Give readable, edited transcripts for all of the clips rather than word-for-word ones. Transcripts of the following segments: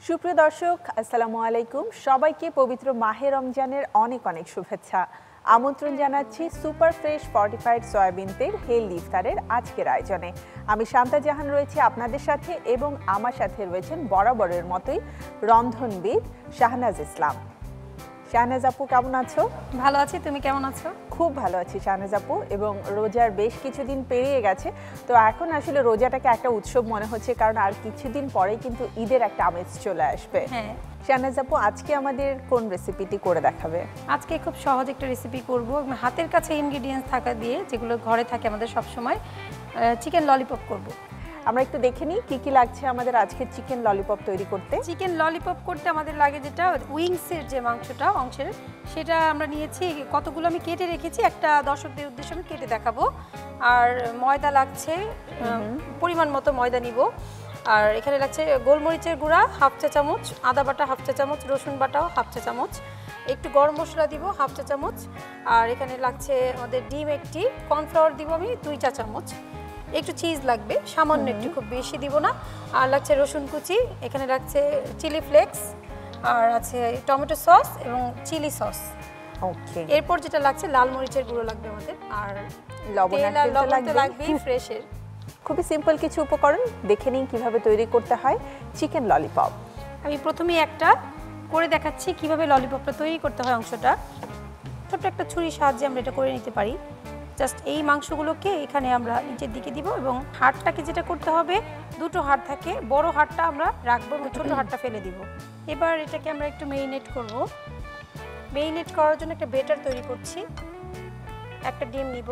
সুপ্রিয় দর্শক আসসালামু আলাইকুম সবাইকে পবিত্র মাহে রমজানের অনেক অনেক শুভেচ্ছা আমন্ত্রণ জানাচ্ছি সুপার ফ্রেশ ফর্টিফাইড সয়াবিন তেল হেলদি ইফতারের আজকের আয়োজনে আমি শান্তা জাহান রয়েছে আপনাদের সাথে এবং আমার সাথে রয়েছেন বরাবরের মতোই রন্ধনবিদ শাহনাজ ইসলাম শাহনাজ আপু কেমন আছো? ভালো আছি, তুমি কেমন আছো? খুব ভালো আছি শাহনাজ আপু এবং রোজার বেশ কিছুদিন পেরিয়ে গেছে তো এখন আসলে রোজাটাকে একটা উৎসব মনে হচ্ছে কারণ আর কিছুদিন পরেই কিন্তু ঈদের একটা আমেজ চলে আসবে। হ্যাঁ শাহনাজ আপু আজকে আমাদের কোন রেসিপিটি করে দেখাবে? আজকে খুব সহজ একটা রেসিপি করব হাতের কাছে ইনগ্রেডিয়েন্টস থাকা দিয়ে যেগুলো ঘরে থাকে আমাদের সব সময় চিকেন ললিপপ করব। আমরা একটু দেখে নিই কি কি লাগছে আমাদের আজকে চিকেন ললিপপ তৈরি করতে। চিকেন ললিপপ করতে আমাদের লাগে যেটা উইংসের যে মাংসটা অংশের সেটা আমরা নিয়েছি কতগুলো আমি কেটে রেখেছি একটা দর্শকদের উদ্দেশ্যে আমি কেটে দেখাবো। আর ময়দা লাগছে পরিমাণ মতো ময়দা নিব। আর এখানে লাগছে গোলমরিচের গুঁড়া হাফ চা চামচ, আদা বাটা হাফ চা চামচ, রসুন বাটাও হাফ চা চামচ, একটু গরম মশলা দিব হাফ চা চামচ। আর এখানে লাগছে আমাদের ডিম একটি, কর্নফ্লাওয়ার দিব আমি 2 চা চামচ, একটু চিজ লাগবে সামান্য একটু, খুব বেশি দিব না। আর লাগছে রসুন কুচি, এখানে লাগছে চিলি ফ্লেক্স, আর আছে টমেটো সস এবং চিলি সস। ওকে, এরপর যেটা লাগছে লাল মরিচের গুঁড়ো লাগবে আমাদের, আর লবণ লাগবে ফ্রেশের। খুবই সিম্পল কিছু উপকরণ, দেখে নিন কিভাবে তৈরি করতে হয় চিকেন ললিপপ। আমি প্রথমেই একটা করে দেখাচ্ছি কিভাবে ললিপপটা তৈরি করতে হয়। অংশটা ছোট্ট একটা ছুরির সাহায্যে আমরা এটা করে নিতে পারি। জাস্ট এই মাংসগুলোকে এখানে আমরা নিচের দিকে দিব এবং হাড়টাকে যেটা করতে হবে, দুটো হাড় থাকে, বড় হাড়টা আমরা রাখবো এবং ছোট হাড়টা ফেলে দিব। এবার এটাকে আমরা একটু মেরিনেট করব। মেরিনেট করার জন্য একটা বেটার তৈরি করছি। একটা ডিম নিব,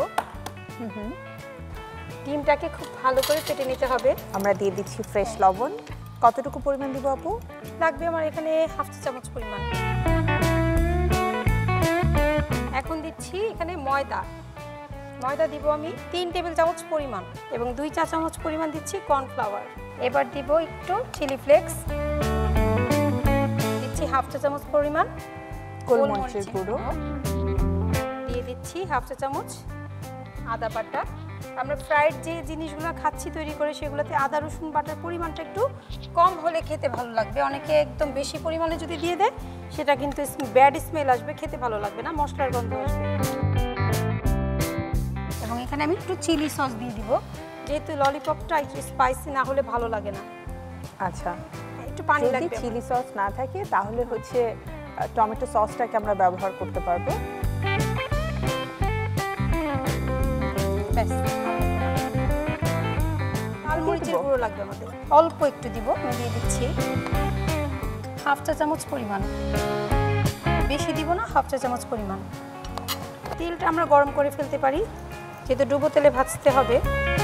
ডিমটাকে খুব ভালো করে ফেটে নিতে হবে। আমরা দিয়ে দিচ্ছি ফ্রেশ লবণ। কতটুকু পরিমাণ দিব আপু? লাগবে আমার এখানে হাফ চা চামচ পরিমাণ। এখন দিচ্ছি এখানে ময়দা দিব আমি 3 টেবিল চামচ পরিমাণ এবং 2 চা চামচ পরিমাণ দিচ্ছি কর্নফ্লাওয়ার। এবার দিব একটু চিলি ফ্লেক্স, দিচ্ছি হাফ চা চামচ পরিমাণ গোলমরিচের গুঁড়ো, দিয়ে দিচ্ছি হাফ চা চামচ আদা বাটা। আমরা ফ্রাইড যে জিনিসগুলো খাচ্ছি তৈরি করে সেগুলোতে আদা রসুন বাটার পরিমাণটা একটু কম হলে খেতে ভালো লাগবে। অনেকে একদম বেশি পরিমাণে যদি দিয়ে দেয় সেটা কিন্তু ব্যাড স্মেল আসবে, খেতে ভালো লাগবে না, মশলার গন্ধ আসবে। এবং এখানে আমি একটু চিলি সস দিয়ে দিব, যেহেতু ললিপপটা একটু স্পাইসি না হলে ভালো লাগে না। আচ্ছা, একটু পানি লাগবে। যদি চিলি সস না থাকে তাহলে হচ্ছে টমেটো সসটাকে আমরা ব্যবহার করতে পারবো। লাল মরিচের গুঁড়ো লাগবে আমাদের, অল্প একটু দিব, আমি দিয়ে দিচ্ছি হাফ চা চামচ পরিমাণ, বেশি দিব না, হাফ চা চামচ পরিমাণ। তেলটা আমরা গরম করে ফেলতে পারি, যেহেতু ডুবো তেলে ভাজতে হবে।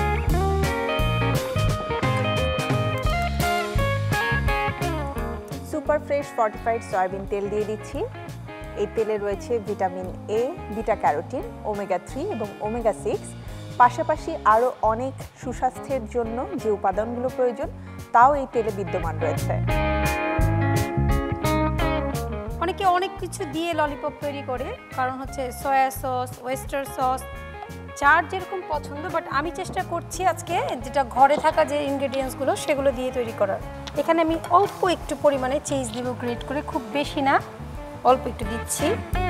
সুপার ফ্রেশ ফর্টিফাইড সয়াবিন তেল দিয়ে দিচ্ছি। এই তেলে রয়েছে vitamin A, beta carotene, omega 3 এবং ওমেগা 6, পাশাপাশি আরও অনেক সুস্বাস্থ্যের জন্য যে উপাদানগুলো প্রয়োজন তাও এই তেলে বিদ্যমান রয়েছে। অনেকে অনেক কিছু দিয়ে ললিপপ তৈরি করে, কারণ হচ্ছে সয়া সস, ওয়েস্টার সস, যার যেরকম পছন্দ, বাট আমি চেষ্টা করছি আজকে যেটা ঘরে থাকা যে ইনগ্রেডিয়েন্টসগুলো সেগুলো দিয়ে তৈরি করার। এখানে আমি অল্প একটু পরিমাণে চিজ দিব গ্রেট করে, খুব বেশি না, অল্প একটু দিচ্ছি।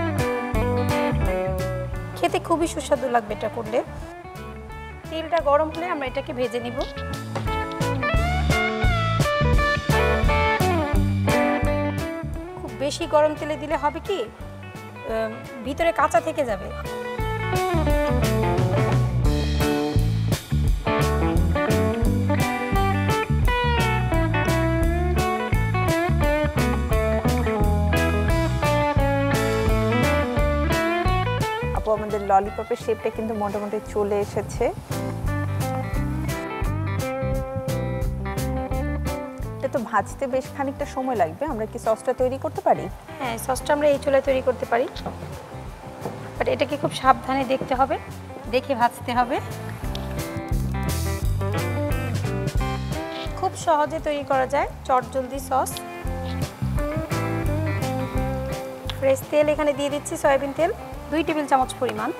খেতে খুবই সুস্বাদু লাগবে এটা করলে। তেলটা গরম হলে আমরা এটাকে ভেজে নিব। খুব বেশি গরম তেলে দিলে হবে কি, ভিতরে কাঁচা থেকে যাবে। আমাদের ললিপপের শেপটা কিন্তু মোটামুটি চলে এসেছে। এটা তো ভাজতে বেশ খানিকটা সময় লাগবে, আমরা কি সসটা তৈরি করতে পারি? হ্যাঁ, সসটা আমরা এই চুলায় তৈরি করতে পারি, বাট এটাকে খুব সাবধানে দেখতে হবে, দেখে ভাজতে হবে। খুব সহজে তৈরি করা যায় চটজলদি সস। ফ্রেশ তেল এখানে দিয়ে দিচ্ছি, সয়াবিন তেল 2 টেবিল চামচ পরিমাণ।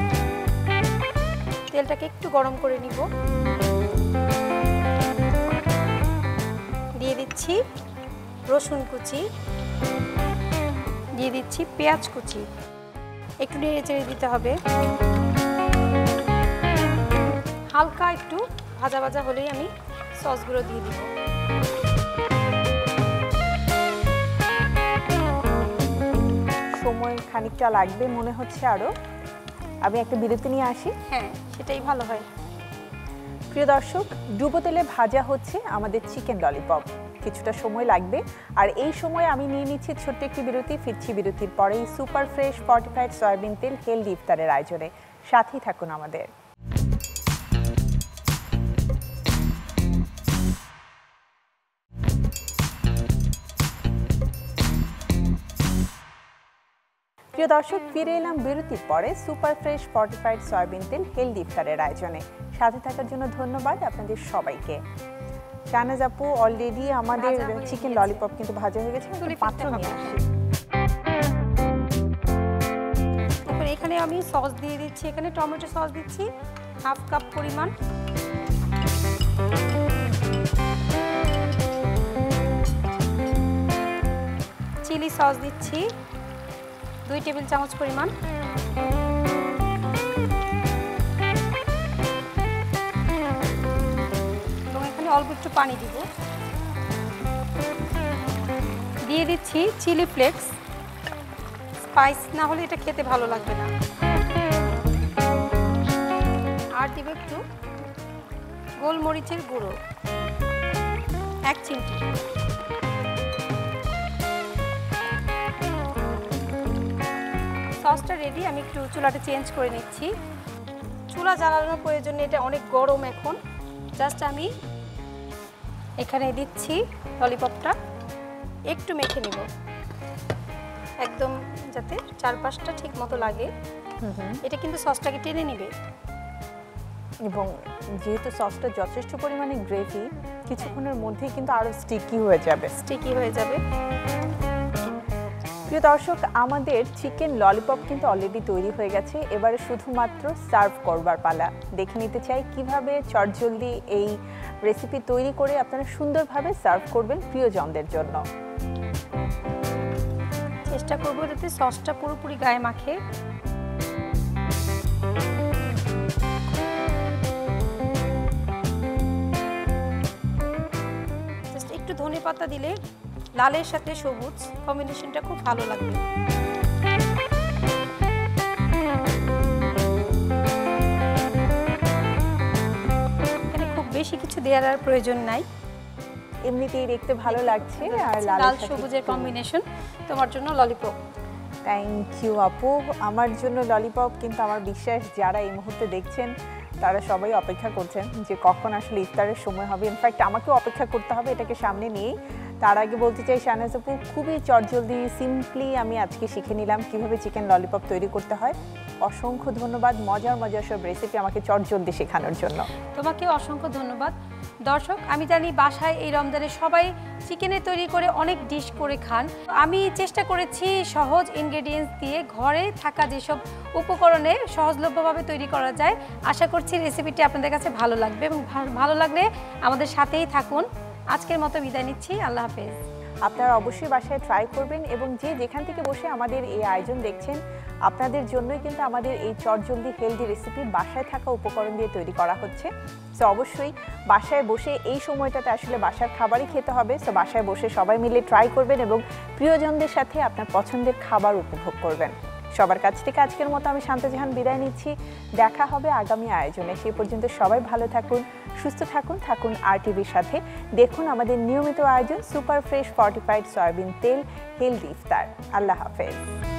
তেলটাকে একটু গরম করে নিব। দিয়ে দিচ্ছি রসুন কুচি, দিয়ে দিচ্ছি পেঁয়াজ কুচি, একটু নেড়ে চেড়ে দিতে হবে। হালকা একটু ভাজা ভাজা হলেই আমি সসগুলো দিয়ে দিব। সময় খানিকটা লাগবে মনে হচ্ছে আরো। আমি একটা বিরতি নিয়ে আসি। হ্যাঁ, সেটাই ভালো হয়। প্রিয় দর্শক, ডুবো তেলে ভাজা হচ্ছে আমাদের চিকেন ললিপপ। কিছুটা সময় লাগবে, আর এই সময় আমি নিয়ে নিচ্ছি ছোট্ট একটি বিরতি। ফিরছি বিরতির পরেই সুপার ফ্রেশ ফর্টিফাইড সয়াবিন তেল হেলদি ইফতারের আয়োজনে। সাথেই থাকুন আমাদের। প্রিয় দর্শক, ফিরে এলাম বিরতির পরে সুপার ফ্রেশ ফর্টিফাইড সয়াবিন তেল হেলদি ইফতারের আয়োজনে। সাথে থাকার জন্য ধন্যবাদ আপনাদের সবাইকে। শাহনাজ আপু, অলরেডি আমাদের চিকেন ললিপপ কিন্তু ভাজা হয়ে গেছে। পাত্র নিয়ে আসি। তারপরে এখানে আমি সস দিয়ে দিচ্ছি। এখানে টমেটো সস দিচ্ছি হাফ কাপ পরিমাণ, চিলি সস দিচ্ছি 2 টেবিল চামচ পরিমাণ, এবং এখানে অল্প একটু পানি দিব। দিয়ে দিচ্ছি চিলি ফ্লেক্স, স্পাইস না হলে এটা খেতে ভালো লাগবে না। আর দিব একটু গোলমরিচের গুঁড়ো 1 চিমটি। সসটা রেডি। আমি একটু চুলাটা চেঞ্জ করে নিচ্ছি। চুলা জ্বালানোর প্রয়োজন নেই, এটা অনেক গরম এখন। জাস্ট আমি এখানে দিচ্ছি ললিপপটা, একটু মেখে নিব একদম, যাতে চারপাশটা ঠিক মতো লাগে। এটা কিন্তু সসটাকে টেনে নিবে, এবং যেহেতু সসটা যথেষ্ট পরিমাণে গ্রেভি, কিছুক্ষণের মধ্যেই কিন্তু আরো স্টিকি হয়ে যাবে। প্রিয় দর্শক, আমাদের চিকেন ললিপপ কিন্তু অলরেডি তৈরি হয়ে গেছে। এবারে শুধুমাত্র সার্ভ করবার পালা। দেখে নিতে চাই কিভাবে চটজলদি এই রেসিপি তৈরি করে আপনারা সুন্দরভাবে সার্ভ করবেন প্রিয়জনদের জন্য। চেষ্টা করব যাতে সসটা পুরোপুরি গায়ে মাখে। জাস্ট একটু ধনেপাতা দিলে লালের সাথে সবুজ কম্বিনেশনটা খুব ভালো লাগবে। এখানে খুব বেশি কিছু দেওয়ার আর প্রয়োজন নাই, এমনিতেই দেখতে ভালো লাগছে। আর লাল সবুজের কম্বিনেশন তোমার জন্য ললিপপ। থ্যাংক ইউ আপু। আমার জন্য ললিপপ কিন্তু আমার বিশ্বাস যারা এই মুহূর্তে দেখছেন তারা সবাই অপেক্ষা করছেন যে কখন আসলে ইফতারের সময় হবে। ইনফ্যাক্ট আমাকেও অপেক্ষা করতে হবে এটাকে সামনে নিয়েই। তার আগে বলতে চাই শাহনাজ আপু, খুবই চটজলদি সিম্পলি আমি আজকে শিখে নিলাম কিভাবে চিকেন ললিপপ তৈরি করতে হয়। অসংখ্য ধন্যবাদ মজার মজার সব রেসিপি আমাকে চটজলদি শেখানোর জন্য। তোমাকেও অসংখ্য ধন্যবাদ। দর্শক, আমি জানি বাসায় এই রমজানে সবাই চিকেনের তৈরি করে অনেক ডিশ করে খান। আমি চেষ্টা করেছি সহজ ইনগ্রেডিয়েন্টস দিয়ে ঘরে থাকা যেসব উপকরণে সহজলভ্যভাবে তৈরি করা যায়। আশা করছি রেসিপিটি আপনাদের কাছে ভালো লাগবে, এবং ভালো লাগলে আমাদের সাথেই থাকুন। আজকের মতো বিদায় নিচ্ছি। আল্লাহ হাফেজ। আপনারা অবশ্যই বাসায় ট্রাই করবেন, এবং যে যেখান থেকে বসে আমাদের এই আয়োজন দেখছেন আপনাদের জন্যই কিন্তু আমাদের এই চটজলদি হেলদি রেসিপি বাসায় থাকা উপকরণ দিয়ে তৈরি করা হচ্ছে। সো অবশ্যই বাসায় বসে এই সময়টাতে আসলে বাসার খাবারই খেতে হবে। সো বাসায় বসে সবাই মিলে ট্রাই করবেন এবং প্রিয়জনদের সাথে আপনার পছন্দের খাবার উপভোগ করবেন। সবার কাছ থেকে আজকের মতো আমি শান্ত জাহান বিদায় নিচ্ছি। দেখা হবে আগামী আয়োজনে। সেই পর্যন্ত সবাই ভালো থাকুন, সুস্থ থাকুন, থাকুন RTVর সাথে। দেখুন আমাদের নিয়মিত আয়োজন সুপার ফ্রেশ ফর্টিফাইড সয়াবিন তেল হেলদি ইফতার। আল্লাহ হাফেজ।